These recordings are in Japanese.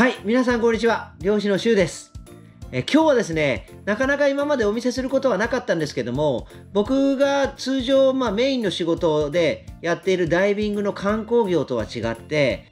はい、皆さんこんにちは。漁師のしゅうです。今日はですね、なかなか今までお見せすることはなかったんですけども、僕が通常、メインの仕事でやっているダイビングの観光業とは違って、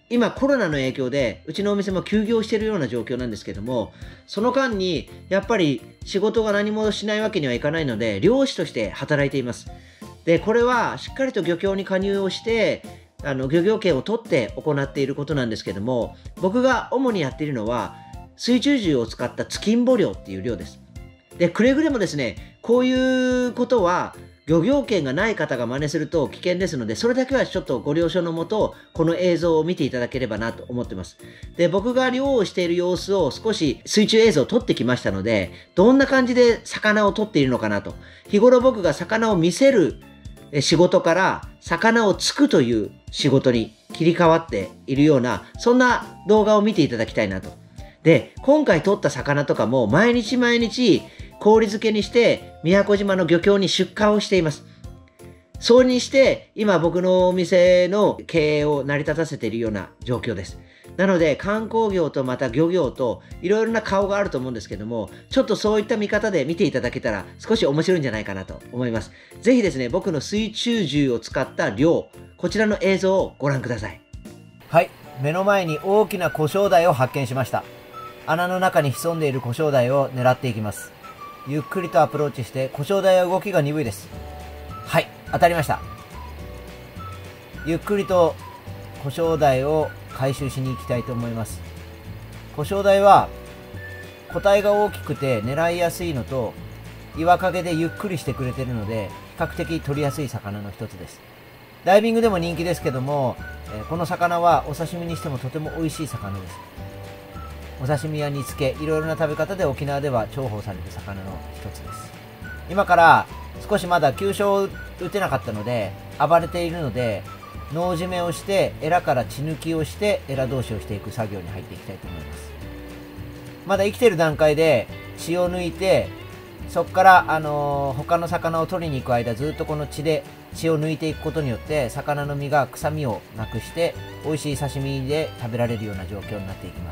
今コロナの影響でうちのお店も休業しているような状況なんですけども、その間にやっぱり仕事が何もしないわけにはいかないので、漁師として働いています。で、これはしっかりと漁協に加入をして、漁業権を取って行っていることなんですけども、僕が主にやっているのは、水中銃を使った突きんぼ漁っていう漁です。で、くれぐれもですね、こういうことは、漁業権がない方が真似すると危険ですので、それだけはちょっとご了承のもと、この映像を見ていただければなと思ってます。で、僕が漁をしている様子を少し水中映像を撮ってきましたので、どんな感じで魚を撮っているのかなと。日頃僕が魚を見せる仕事から魚を突くという仕事に切り替わっているような、そんな動画を見ていただきたいなと。で、今回取った魚とかも毎日毎日氷漬けにして宮古島の漁協に出荷をしています。そうにして今僕のお店の経営を成り立たせているような状況です。なので観光業とまた漁業といろいろな顔があると思うんですけども、ちょっとそういった見方で見ていただけたら少し面白いんじゃないかなと思います。ぜひですね、僕の水中銃を使った漁、こちらの映像をご覧ください。はい、目の前に大きなコショウダイを発見しました。穴の中に潜んでいるコショウダイを狙っていきます。ゆっくりとアプローチして、コショウダイは動きが鈍いです。はい、当たりました。ゆっくりとコショウダイを回収しに行きたいと思います。コショウダイは個体が大きくて狙いやすいのと、岩陰でゆっくりしてくれているので比較的取りやすい魚の一つです。ダイビングでも人気ですけども、この魚はお刺身にしてもとても美味しい魚です。お刺身や煮付け、いろいろな食べ方で沖縄では重宝される魚の一つです。今から少しまだ急所を打てなかったので暴れているので、脳締めをしてエラから血抜きをしてエラ通しをしていく作業に入っていきたいと思います。まだ生きている段階で血を抜いて、そこから他の魚を取りに行く間ずっとこの血を抜いていくことによって魚の身が臭みをなくして美味しい刺身で食べられるような状況になっていきます。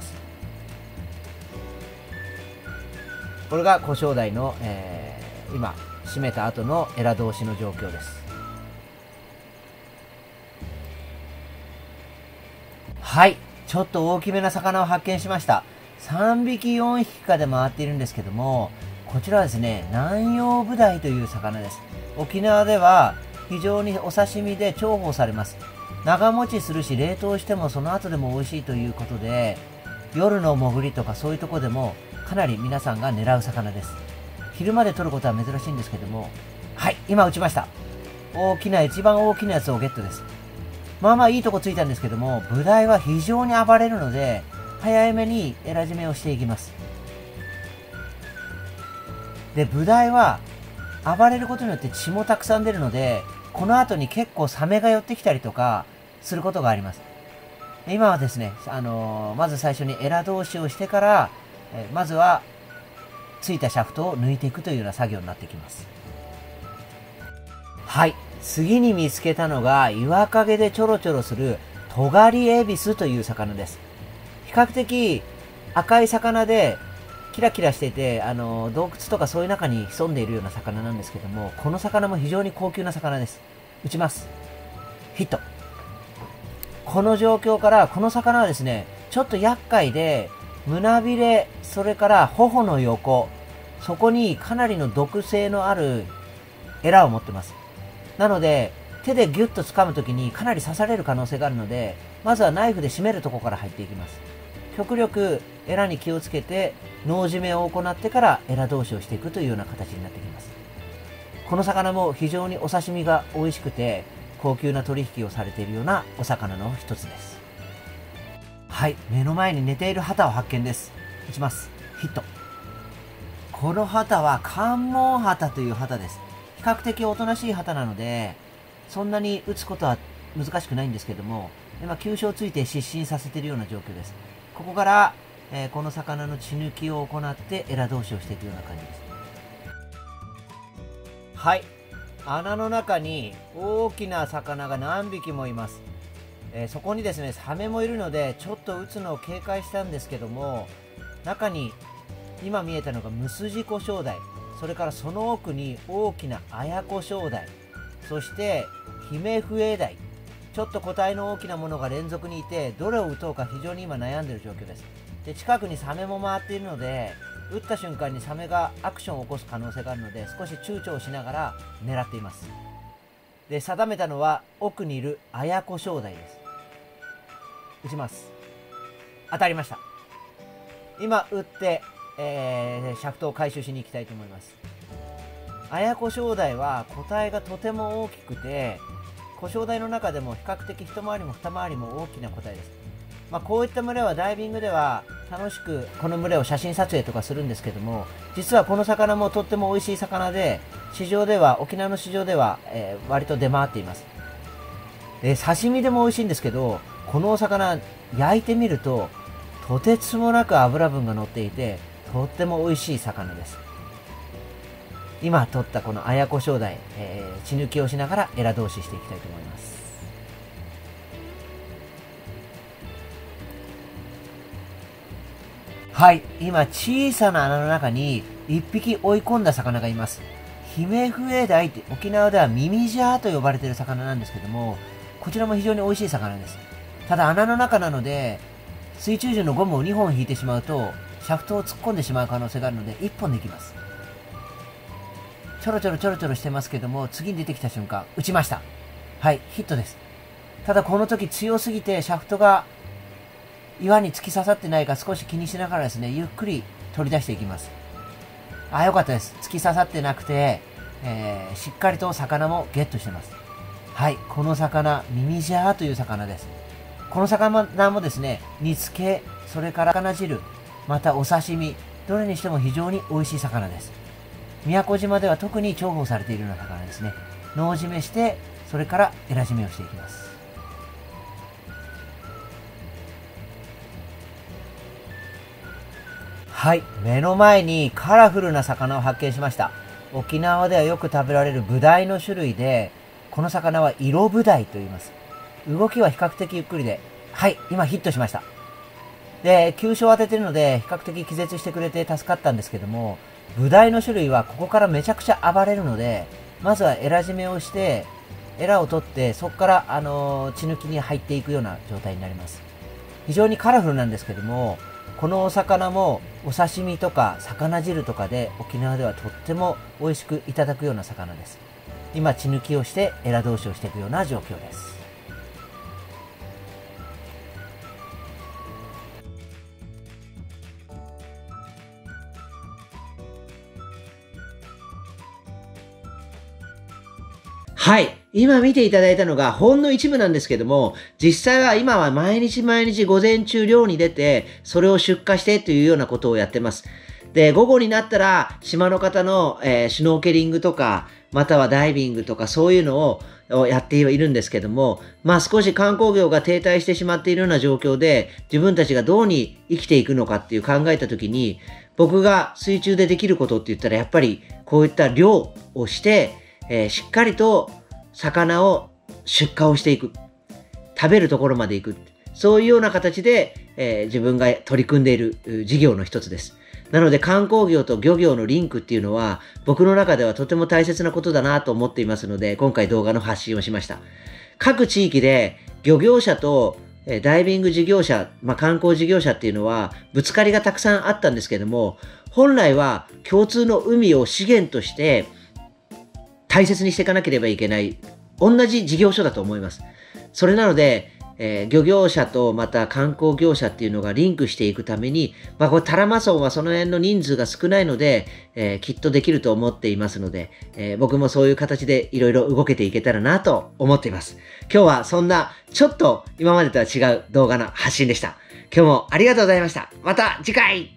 これがコショウダイの、今締めた後のエラ通しの状況です。はい、ちょっと大きめな魚を発見しました。3匹4匹かで回っているんですけども、こちらはですね、南洋ブダイという魚です。沖縄では非常にお刺身で重宝されます。長持ちするし冷凍してもその後でも美味しいということで、夜の潜りとかそういうところでもかなり皆さんが狙う魚です。昼間で取ることは珍しいんですけども、はい、今撃ちました。一番大きなやつをゲットです。まあまあいいとこついたんですけども、ブダイは非常に暴れるので早めにエラ締めをしていきます。で、ブダイは暴れることによって血もたくさん出るので、この後に結構サメが寄ってきたりとかすることがあります。今はですね、まず最初にエラ通しをしてから、まずはついたシャフトを抜いていくというような作業になってきます。はい、次に見つけたのが岩陰でちょろちょろするトガリエビスという魚です。比較的赤い魚でキラキラしていて、洞窟とかそういう中に潜んでいるような魚なんですけども、この魚も非常に高級な魚です。撃ちます。ヒット。この状況からこの魚はですね、ちょっと厄介で、胸びれ、それから頬の横、そこにかなりの毒性のあるエラを持ってます。なので手でギュッと掴むときにかなり刺される可能性があるので、まずはナイフで締めるところから入っていきます。極力エラに気をつけて脳締めを行ってからエラ通しをしていくというような形になってきます。この魚も非常にお刺身が美味しくて高級な取引をされているようなお魚の一つです。はい、目の前に寝ているハタを発見です。撃ちます。ヒット。このハタは関門ハタというハタです。比較的おとなしいハタなのでそんなに撃つことは難しくないんですけども、今急所をついて失神させているような状況です。ここから、この魚の血抜きを行ってエラ通しをしていくような感じです。はい、穴の中に大きな魚が何匹もいます。 そこにですね、サメもいるので、ちょっと撃つのを警戒したんですけども、中に今見えたのがムスジコショウダイ、それからその奥に大きなアヤコショウダイ、そしてヒメフエダイ、ちょっと個体の大きなものが連続にいて、どれを撃とうか非常に今悩んでいる状況です。で、近くにサメも回っているので、撃った瞬間にサメがアクションを起こす可能性があるので、少し躊躇をしながら狙っています。で、定めたのは奥にいるアヤコショウダイです。撃ちます。当たりました。今撃って、シャフトを回収しに行きたいと思います。アヤコショウダイは個体がとても大きくて、コショウダイの中でも比較的一回りも二回りも大きな個体です。こういった群れはダイビングでは楽しくこの群れを写真撮影とかするんですけども、実はこの魚もとっても美味しい魚で、市場では、沖縄の市場では、割と出回っています。刺身でも美味しいんですけど、このお魚焼いてみるととてつもなく脂分が乗っていて、とっても美味しい魚です。今取ったこのアヤコショウダイ、血抜きをしながらエラ通ししていきたいと思います。はい、今小さな穴の中に一匹追い込んだ魚がいます。ヒメフエダイって沖縄ではミミジャーと呼ばれている魚なんですけども、こちらも非常に美味しい魚です。ただ穴の中なので、水中銃のゴムを2本引いてしまうとシャフトを突っ込んでしまう可能性があるので1本でいきます。ちょろちょろちょろちょろしてますけども、次に出てきた瞬間撃ちました。はい、ヒットです。ただこの時強すぎてシャフトが岩に突き刺さってないか少し気にしながらですね、ゆっくり取り出していきます。よかったです。突き刺さってなくて、しっかりと魚もゲットしてます。はい、この魚ミミジャーという魚です。この魚もですね、煮付け、それから魚汁、またお刺身、どれにしても非常に美味しい魚です。宮古島では特に重宝されているような魚ですね。脳締めして、それからエラ締めをしていきます。はい、目の前にカラフルな魚を発見しました。沖縄ではよく食べられるブダイの種類で、この魚は色ブダイと言います。動きは比較的ゆっくりで、はい、今ヒットしました。で、急所を当ててるので、比較的気絶してくれて助かったんですけども、ブダイの種類はここからめちゃくちゃ暴れるので、まずはエラ締めをして、エラを取って、そこから、血抜きに入っていくような状態になります。非常にカラフルなんですけども、このお魚もお刺身とか魚汁とかで沖縄ではとっても美味しくいただくような魚です。今血抜きをしてエラ通しをしていくような状況です。はい。今見ていただいたのがほんの一部なんですけども、実際は今は毎日毎日午前中漁に出て、それを出荷してというようなことをやってます。で、午後になったら島の方の、シュノーケリングとか、またはダイビングとかそういうのをやっているんですけども、少し観光業が停滞してしまっているような状況で、自分たちがどうに生きていくのかっていう考えたときに、僕が水中でできることって言ったらやっぱりこういった漁をして、しっかりと魚を出荷をしていく。食べるところまで行く。そういうような形で、自分が取り組んでいる事業の一つです。なので観光業と漁業のリンクっていうのは僕の中ではとても大切なことだなと思っていますので、今回動画の発信をしました。各地域で漁業者とダイビング事業者、観光事業者っていうのはぶつかりがたくさんあったんですけども、本来は共通の海を資源として大切にしていかなければいけない同じ事業所だと思います。それなので、漁業者とまた観光業者っていうのがリンクしていくために、これタラマ村はその辺の人数が少ないので、きっとできると思っていますので、僕もそういう形でいろいろ動けていけたらなと思っています。今日はそんなちょっと今までとは違う動画の発信でした。今日もありがとうございました。また次回。